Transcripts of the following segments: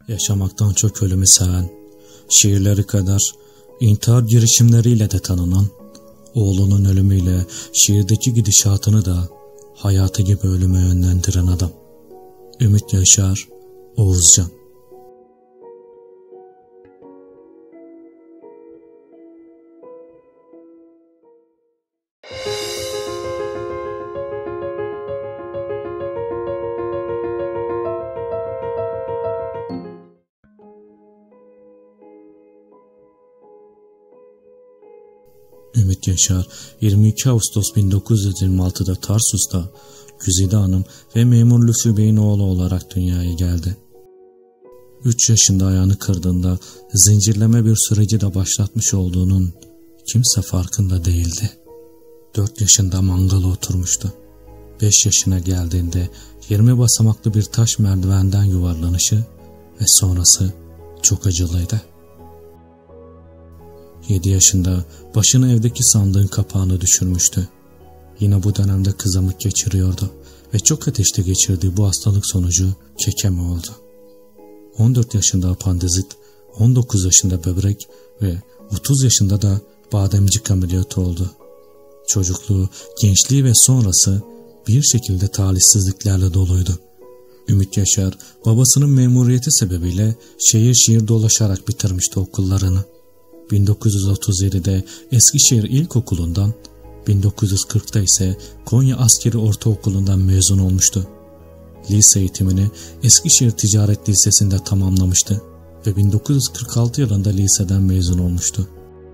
Yaşamaktan çok ölümü seven, şiirleri kadar intihar girişimleriyle de tanınan, oğlunun ölümüyle şiirdeki gidişatını da hayatı gibi ölüme yönlendiren adam. Ümit Yaşar Oğuzcan. Ümit Yaşar 22 Ağustos 1926'da Tarsus'ta Güzide Hanım ve memur Lütfü Bey'in oğlu olarak dünyaya geldi. 3 yaşında ayağını kırdığında zincirleme bir süreci de başlatmış olduğunun kimse farkında değildi. 4 yaşında mangala oturmuştu. 5 yaşına geldiğinde 20 basamaklı bir taş merdivenden yuvarlanışı ve sonrası çok acılıydı. 7 yaşında başını evdeki sandığın kapağını düşürmüştü. Yine bu dönemde kızamık geçiriyordu ve çok ateşte geçirdiği bu hastalık sonucu kekeme oldu. 14 yaşında apandizit, 19 yaşında böbrek ve 30 yaşında da bademcik ameliyatı oldu. Çocukluğu, gençliği ve sonrası bir şekilde talihsizliklerle doluydu. Ümit Yaşar babasının memuriyeti sebebiyle şehir şehir dolaşarak bitirmişti okullarını. 1937'de Eskişehir İlkokulu'ndan, 1940'da ise Konya Askeri Ortaokulu'ndan mezun olmuştu. Lise eğitimini Eskişehir Ticaret Lisesi'nde tamamlamıştı ve 1946 yılında liseden mezun olmuştu.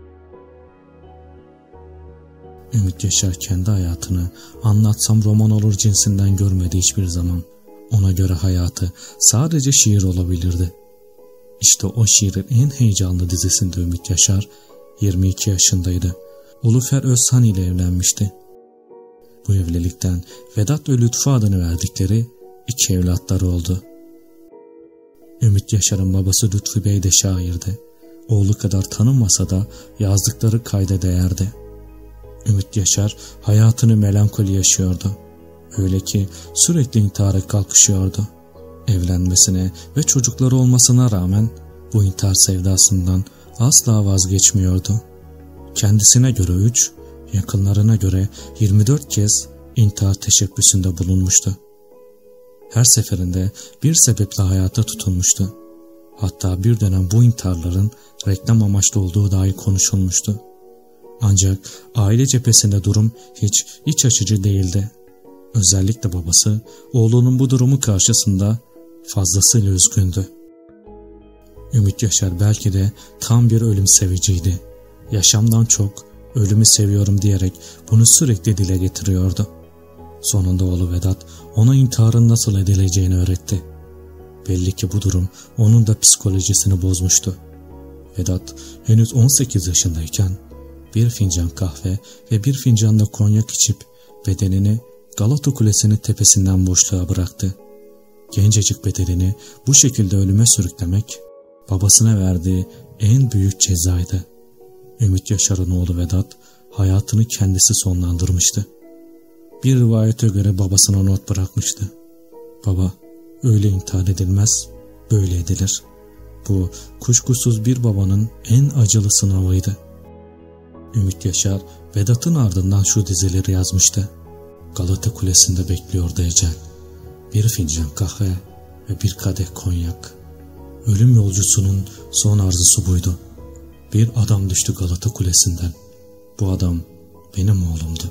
Ümit Yaşar kendi hayatını anlatsam roman olur cinsinden görmedi hiçbir zaman. Ona göre hayatı sadece şiir olabilirdi. İşte o şiirin en heyecanlı dizisinde Ümit Yaşar 22 yaşındaydı. Ulufer Özhan ile evlenmişti. Bu evlilikten Vedat ve Lütfü adını verdikleri 2 evlatları oldu. Ümit Yaşar'ın babası Lütfü Bey de şairdi. Oğlu kadar tanınmasa da yazdıkları kayda değerdi. Ümit Yaşar hayatını melankoli yaşıyordu. Öyle ki sürekli intihara kalkışıyordu. Evlenmesine ve çocukları olmasına rağmen bu intihar sevdasından asla vazgeçmiyordu. Kendisine göre 3, yakınlarına göre 24 kez intihar teşebbüsünde bulunmuştu. Her seferinde bir sebeple hayata tutunmuştu. Hatta bir dönem bu intiharların reklam amaçlı olduğu dahi konuşulmuştu. Ancak aile cephesinde durum hiç iç açıcı değildi. Özellikle babası oğlunun bu durumu karşısında fazlasıyla üzgündü. Ümit Yaşar belki de tam bir ölüm seviciydi. Yaşamdan çok ölümü seviyorum diyerek bunu sürekli dile getiriyordu. Sonunda oğlu Vedat ona intiharın nasıl edileceğini öğretti. Belli ki bu durum onun da psikolojisini bozmuştu. Vedat henüz 18 yaşındayken bir fincan kahve ve bir fincan da konyak içip bedenini Galata Kulesi'nin tepesinden boşluğa bıraktı. Gencecik bedenini bu şekilde ölüme sürüklemek babasına verdiği en büyük cezaydı. Ümit Yaşar'ın oğlu Vedat hayatını kendisi sonlandırmıştı. Bir rivayete göre babasına not bırakmıştı. Baba, öyle intihar edilmez, böyle edilir. Bu kuşkusuz bir babanın en acılı sınavıydı. Ümit Yaşar Vedat'ın ardından şu dizeleri yazmıştı. Galata Kulesi'nde bekliyordu ecel. Bir fincan kahve ve bir kadeh konyak. Ölüm yolcusunun son arzusu buydu. Bir adam düştü Galata Kulesi'nden. Bu adam benim oğlumdu.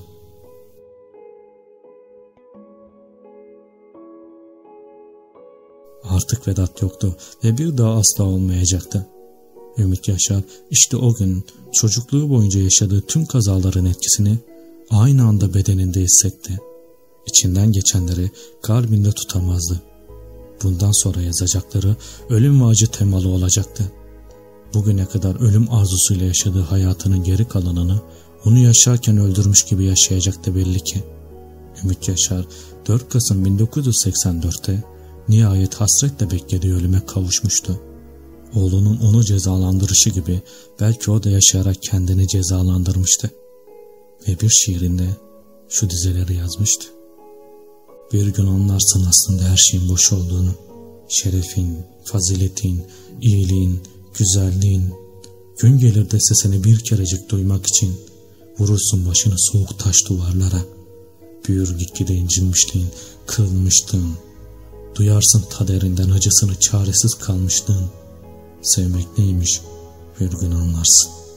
Artık Vedat yoktu ve bir daha asla olmayacaktı. Ümit Yaşar işte o gün çocukluğu boyunca yaşadığı tüm kazaların etkisini aynı anda bedeninde hissetti. İçinden geçenleri kalbinde tutamazdı. Bundan sonra yazacakları ölüm ve acı temalı olacaktı. Bugüne kadar ölüm arzusuyla yaşadığı hayatının geri kalanını onu yaşarken öldürmüş gibi yaşayacaktı belli ki. Ümit Yaşar 4 Kasım 1984'te nihayet hasretle beklediği ölüme kavuşmuştu. Oğlunun onu cezalandırışı gibi belki o da yaşayarak kendini cezalandırmıştı. Ve bir şiirinde şu dizeleri yazmıştı. Bir gün anlarsın aslında her şeyin boş olduğunu. Şerefin, faziletin, iyiliğin, güzelliğin. Gün gelir de sesini bir kerecik duymak için vurursun başını soğuk taş duvarlara. Büyür gitgide incinmişliğin, kırılmışlığın. Duyarsın kaderinden acısını, çaresiz kalmışlığın. Sevmek neymiş bir gün anlarsın.